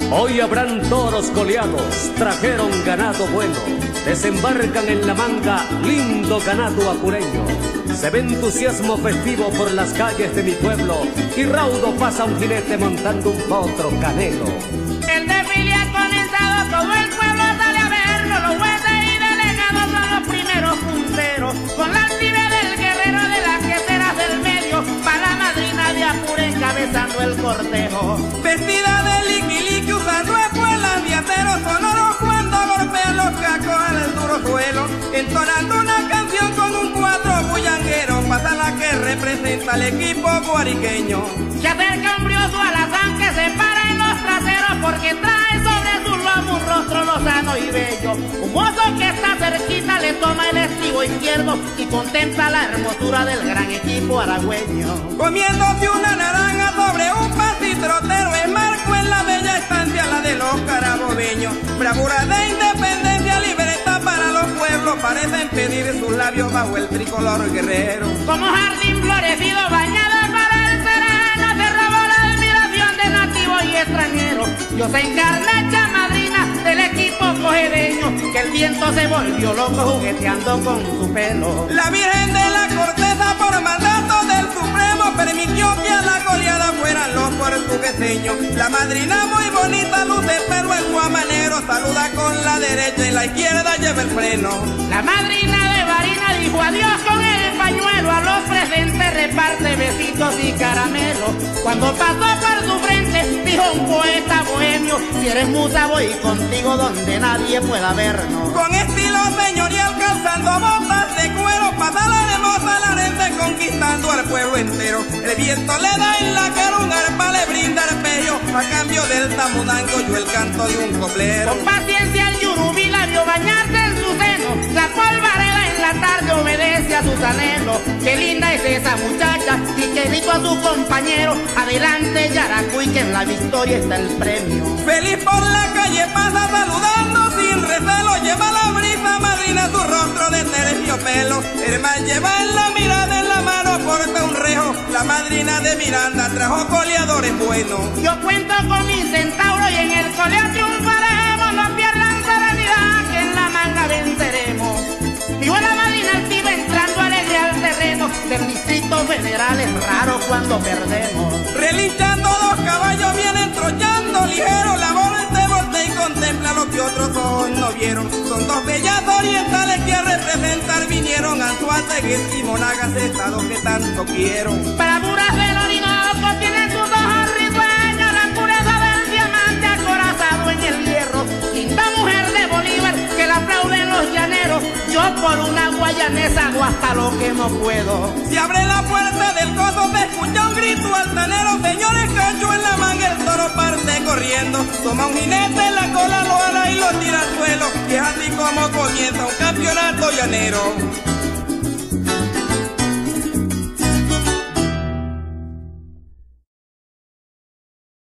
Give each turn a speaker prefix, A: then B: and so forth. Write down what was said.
A: Hoy habrán toros coleados, trajeron ganado bueno, desembarcan en la manga lindo ganado apureño. Se ve entusiasmo festivo por las calles de mi pueblo y raudo pasa un jinete montando un potro canelo.
B: El desfile ha comenzado, todo el pueblo sale a verlo, los jueces y delegados son los primeros punteros, con la altivez del guerrero de las queseras del medio, para la madrina de Apure encabezando el cortejo.
C: Vestida de liqui usando espuelas de acero sonoro cuando golpean los cacos al duro suelo, entonando una canción con un cuatro bullanguero, pasa la que representa al equipo guariqueño.
B: Se acerca un brioso alazán que se para en los traseros porque trae sobre su lomo un rostro lozano y bello. Un mozo que está cerquita le toma el estribo izquierdo y contempla la hermosura del gran equipo aragüeño.
C: Comiéndose una naranja sobre un pacitrotero, es marco en la bella estancia, la de los carabobeños. Bravura de independencia, libertad para los pueblos, parecen pedir sus labios bajo el tricolor guerrero.
B: Como jardín florecido bañado para el sereno, se robó la admiración de nativos y extranjeros. Yo se encarnecha madrina del equipo cojedeño, que el viento se volvió loco jugueteando con su pelo.
C: La Virgen de la Corteza por mandato del Supremo permitió que a la goleada fueran los puertorriqueños. La madrina muy bonita luce pero el guamanero saluda con la derecha y la izquierda lleva el freno.
B: La madrina de Barina dijo adiós con el pañuelo, a los presentes reparte besitos y caramelos. Cuando pasó por su frente dijo un poeta bohemio, si eres musa voy contigo donde nadie pueda vernos.
C: Con estilo señorial calzando botas de cuero, pasa la hermosa Larense conquistando al pueblo entero. El viento le da en la cara, un arpa le brinda arpegio, a cambio del tamunango yo el canto de un coplero.
B: Con paciencia el yurubí la vio bañarse en su seno, la polvareda en la tarde obedece a sus anhelos. Qué linda es esa muchacha y qué rico a su compañero. Adelante Yaracuy que en la victoria está el premio.
C: Feliz por la calle pasa saludando sin recelo, lleva la brisa madrina su rostro de terciopelo. Hermano lleva en la mirada, en la mano porta un rejo, la madrina de Miranda trajo coleadores buenos.
B: Yo cuento con mi centauro y en el coleo triunfaremos, no pierdan serenidad que en la manga venceremos. Dijo la madrina altiva entrando alegre al terreno, del distrito federal es raro cuando perdemos.
C: Relinchando dos caballos vienen trochando ligero, la voltea y contempla lo que otros ojos no vieron. Son dos bellas orientales que a representar vinieron, Anzuategui y Monagas, estados que tanto quiero.
B: Bravuras del Orinoco tienen sus ojos risueños, la pureza del diamante acorazado en el hierro. Linda mujer de Bolívar que la aplauden los llaneros, yo por una guayanesa hago hasta lo que no puedo.
C: Se abre la puerta del coso, se escucha un grito altanero, señores, cacho en la manga, el toro parte corriendo. Toma un jinete en la cola, lo ala y lo tira al suelo, y es así como comienza un campeonato llanero.